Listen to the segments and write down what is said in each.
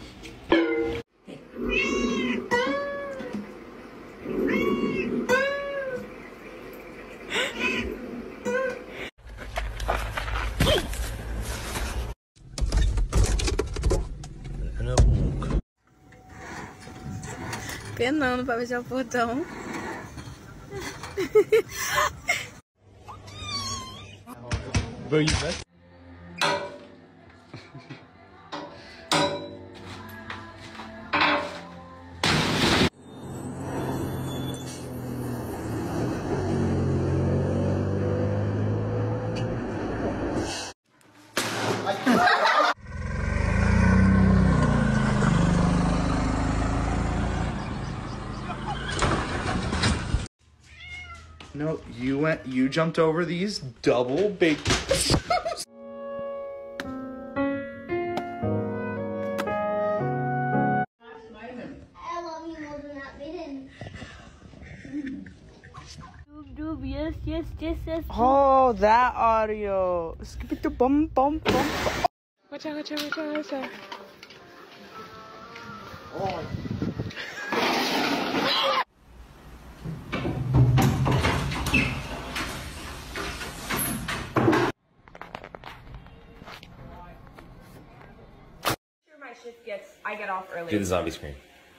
Penando pra fechar o portão. Böyle. No, you jumped over these double big. Yes. Oh, that audio. Skip it to bum. Watch out. Oh. My shift I get off early. Do the zombie scream.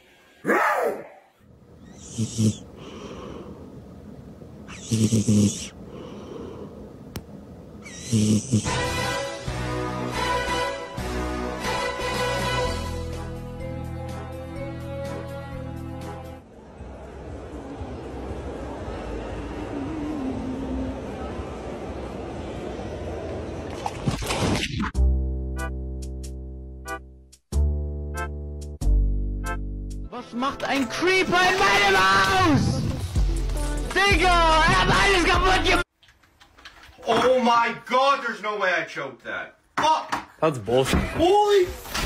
Was macht ein Creeper in meinem Haus? Digga, er hat alles kaputt gemacht! Oh my god, there's no way I choked that. Fuck! That's bullshit. Holy